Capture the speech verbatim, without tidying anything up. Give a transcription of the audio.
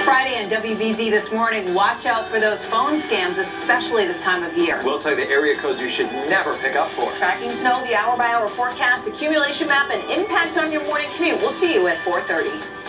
Friday on W B Z This Morning. Watch out for those phone scams, especially this time of year. We'll tell you the area codes you should never pick up for. Tracking snow, the hour-by-hour forecast, accumulation map, and impact on your morning commute. We'll see you at four thirty.